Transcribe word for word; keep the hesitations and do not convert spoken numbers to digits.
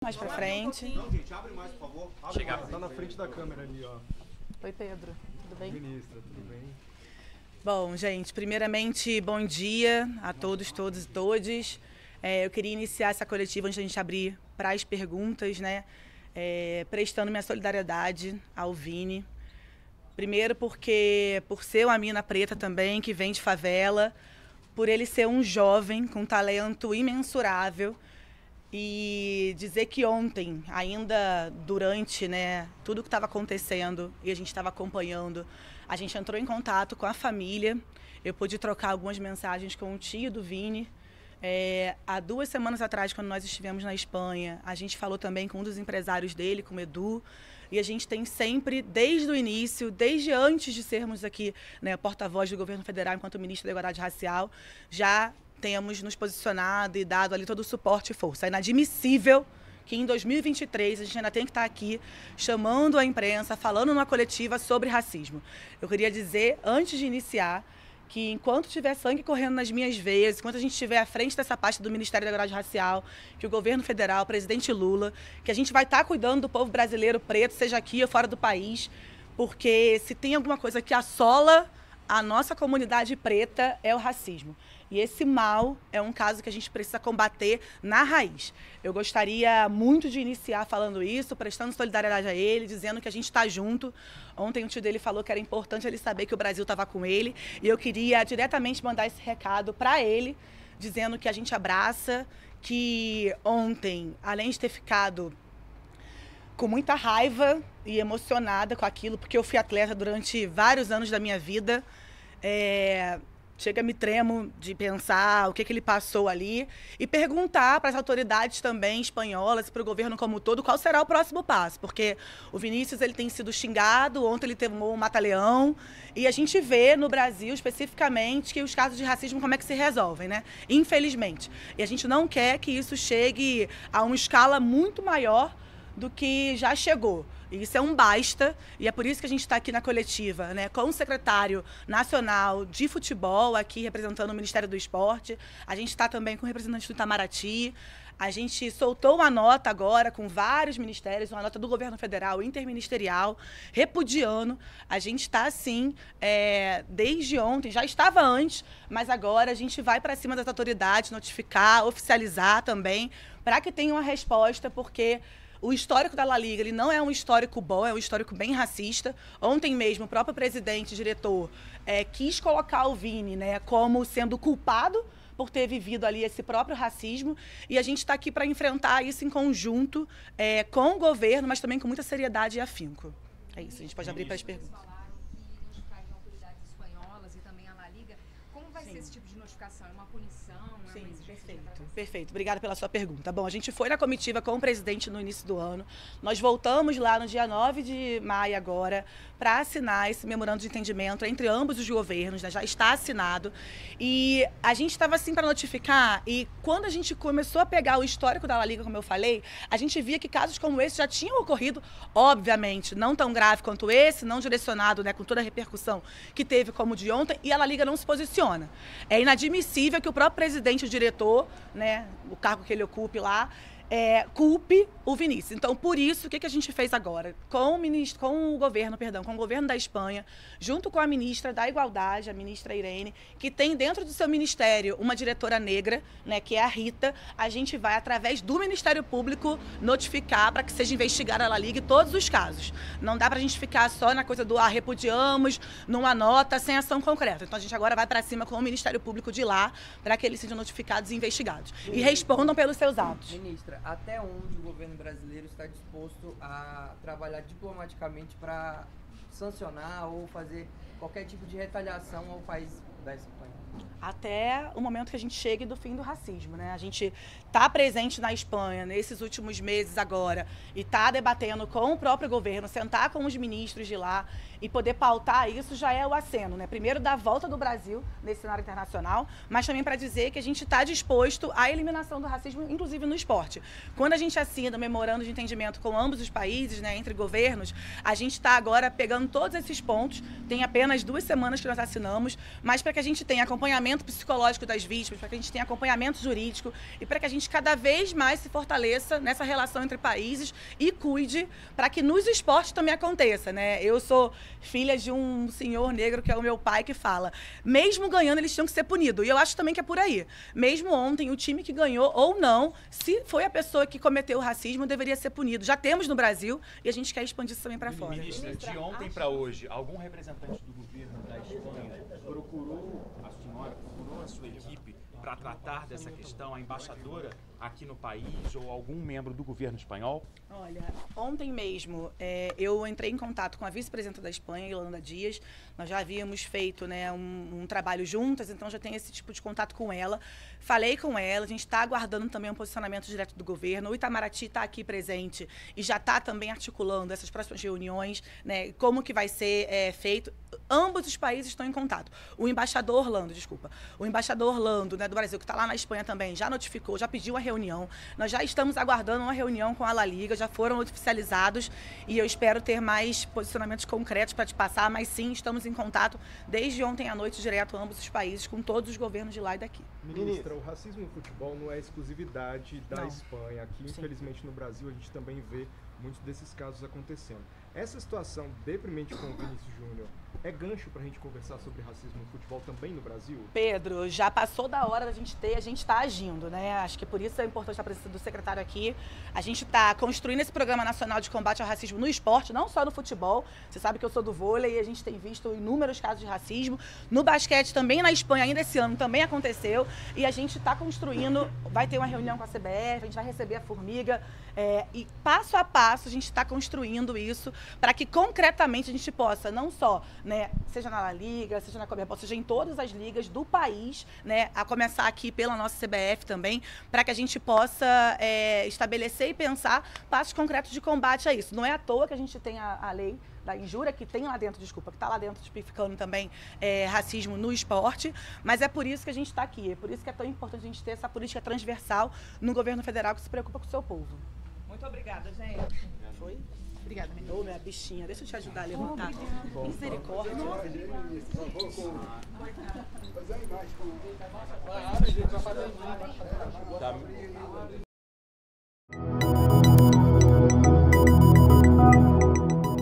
mais pra frente. Não, gente, abre mais, por favor. Abre Chegar. mais. Tá na frente da câmera ali, ó. Oi, Pedro. Tudo bem? Ministra, tudo bem? Bom, gente, primeiramente, bom dia a todos, todos e todes. É, eu queria iniciar essa coletiva antes da gente abrir para as perguntas, né? É, prestando minha solidariedade ao Vini. Primeiro porque, por ser uma mina preta também, que vem de favela, por ele ser um jovem com talento imensurável, e dizer que ontem, ainda durante, né, tudo que estava acontecendo e a gente estava acompanhando, a gente entrou em contato com a família. Eu pude trocar algumas mensagens com o tio do Vini. É, há duas semanas atrás, quando nós estivemos na Espanha, a gente falou também com um dos empresários dele, com o Edu, e a gente tem sempre, desde o início, desde antes de sermos aqui, né, porta-voz do governo federal enquanto ministro da Igualdade Racial, já temos nos posicionado e dado ali todo o suporte e força. É inadmissível que em dois mil e vinte e três a gente ainda tem que estar aqui chamando a imprensa, falando numa coletiva sobre racismo. Eu queria dizer, antes de iniciar, que enquanto tiver sangue correndo nas minhas veias, enquanto a gente estiver à frente dessa parte do Ministério da Igualdade Racial, que o governo federal, o presidente Lula, que a gente vai estar cuidando do povo brasileiro preto, seja aqui ou fora do país, porque se tem alguma coisa que assola a nossa comunidade preta é o racismo. E esse mal é um caso que a gente precisa combater na raiz. Eu gostaria muito de iniciar falando isso, prestando solidariedade a ele, dizendo que a gente está junto. Ontem o tio dele falou que era importante ele saber que o Brasil estava com ele. E eu queria diretamente mandar esse recado para ele, dizendo que a gente abraça, que ontem, além de ter ficado com muita raiva e emocionada com aquilo, porque eu fui atleta durante vários anos da minha vida, é... chega, me tremo de pensar o que, que ele passou ali e perguntar para as autoridades também espanholas e para o governo como um todo qual será o próximo passo, porque o Vinícius ele tem sido xingado, ontem ele tomou um mata-leão e a gente vê no Brasil especificamente que os casos de racismo como é que se resolvem, né? Infelizmente. E a gente não quer que isso chegue a uma escala muito maior do que já chegou. E isso é um basta, e é por isso que a gente está aqui na coletiva, né, com o secretário nacional de futebol, aqui representando o Ministério do Esporte. A gente está também com o representante do Itamaraty. A gente soltou uma nota agora com vários ministérios, uma nota do governo federal, interministerial, repudiando. A gente está, assim, é, desde ontem, já estava antes, mas agora a gente vai para cima das autoridades, notificar, oficializar também, para que tenha uma resposta, porque o histórico da La Liga ele não é um histórico bom, é um histórico bem racista. Ontem mesmo, o próprio presidente, diretor, é, quis colocar o Vini, né, como sendo culpado por ter vivido ali esse próprio racismo. E a gente está aqui para enfrentar isso em conjunto é, com o governo, mas também com muita seriedade e afinco. É isso, a gente pode abrir para as perguntas. Sim. Esse tipo de notificação? É uma punição? É Sim, uma perfeito, perfeito. Obrigada pela sua pergunta. Bom, a gente foi na comitiva com o presidente no início do ano. Nós voltamos lá no dia nove de maio agora para assinar esse memorando de entendimento entre ambos os governos, né? Já está assinado. E a gente estava assim para notificar, e quando a gente começou a pegar o histórico da La Liga, como eu falei, a gente via que casos como esse já tinham ocorrido, obviamente, não tão grave quanto esse, não direcionado, né, com toda a repercussão que teve como o de ontem, e a La Liga não se posiciona. É inadmissível que o próprio presidente, o diretor, né, o cargo que ele ocupe lá, é, culpe o Vinícius. Então, por isso, o que, que a gente fez agora? Com o, ministro, com o governo, perdão, com o governo da Espanha, junto com a ministra da Igualdade, a ministra Irene, que tem dentro do seu ministério uma diretora negra, né, que é a Rita, a gente vai, através do Ministério Público, notificar para que seja investigada a La Liga e todos os casos. Não dá para a gente ficar só na coisa do ah, repudiamos, numa nota, sem ação concreta. Então, a gente agora vai para cima com o Ministério Público de lá, para que eles sejam notificados e investigados. Ministra, e respondam pelos seus atos. Ministra, até onde o governo brasileiro está disposto a trabalhar diplomaticamente para sancionar ou fazer qualquer tipo de retaliação ao país da Espanha? Até o momento que a gente chegue do fim do racismo, né? A gente está presente na Espanha nesses últimos meses agora e está debatendo com o próprio governo, sentar com os ministros de lá e poder pautar isso já é o aceno, né? Primeiro da volta do Brasil nesse cenário internacional, mas também para dizer que a gente está disposto à eliminação do racismo, inclusive no esporte. Quando a gente assina o memorando de entendimento com ambos os países, né, entre governos, a gente está agora pegando todos esses pontos, tem apenas duas semanas que nós assinamos, mas para que que a gente tenha acompanhamento psicológico das vítimas, para que a gente tenha acompanhamento jurídico e para que a gente cada vez mais se fortaleça nessa relação entre países e cuide para que nos esportes também aconteça, né? Eu sou filha de um senhor negro que é o meu pai que fala, mesmo ganhando eles tinham que ser punidos. E eu acho também que é por aí. Mesmo ontem, o time que ganhou ou não, se foi a pessoa que cometeu o racismo, deveria ser punido. Já temos no Brasil e a gente quer expandir isso também para fora. Ministra, de ontem para hoje, algum representante do governo da Espanha procurou a senhora, procurou a sua equipe para tratar dessa questão, a embaixadora aqui no país ou algum membro do governo espanhol? Olha, ontem mesmo é, eu entrei em contato com a vice-presidenta da Espanha, Yolanda Dias. Nós já havíamos feito, né, um, um trabalho juntas, então já tenho esse tipo de contato com ela. Falei com ela, a gente está aguardando também um posicionamento direto do governo. O Itamaraty está aqui presente e já está também articulando essas próximas reuniões, né, como que vai ser é, feito. Ambos os países estão em contato. O embaixador Orlando, desculpa, o embaixador Orlando, né, do Brasil, que está lá na Espanha também, já notificou, já pediu a reunião. Nós já estamos aguardando uma reunião com a La Liga, já foram oficializados e eu espero ter mais posicionamentos concretos para te passar, mas sim, estamos em contato desde ontem à noite, direto a ambos os países, com todos os governos de lá e daqui. Ministra, o racismo no futebol não é exclusividade da Não. Espanha. Aqui, Sim. infelizmente, no Brasil, a gente também vê muitos desses casos acontecendo. Essa situação deprimente com o Vinícius Júnior é gancho para a gente conversar sobre racismo no futebol também no Brasil? Pedro, já passou da hora da gente ter, a gente está agindo, né? Acho que por isso é importante a presença do secretário aqui. A gente está construindo esse Programa Nacional de Combate ao Racismo no esporte, não só no futebol. Você sabe que eu sou do vôlei e a gente tem visto inúmeros casos de racismo. No basquete também, na Espanha, ainda esse ano também aconteceu. E a gente está construindo, vai ter uma reunião com a C B F, a gente vai receber a Formiga. É, e passo a passo a gente está construindo isso para que concretamente a gente possa, não só, né, seja na La Liga, seja na Comebol, seja em todas as ligas do país, né, a começar aqui pela nossa C B F também, para que a gente possa é, estabelecer e pensar passos concretos de combate a isso. Não é à toa que a gente tem a, a lei da injúria, que tem lá dentro, desculpa, que está lá dentro tipificando também é, racismo no esporte, mas é por isso que a gente está aqui, é por isso que é tão importante a gente ter essa política transversal no governo federal que se preocupa com o seu povo. Muito obrigada, gente. Foi? Obrigada, menina. Ô, minha bichinha, deixa eu te ajudar a levantar. Misericórdia. Tá.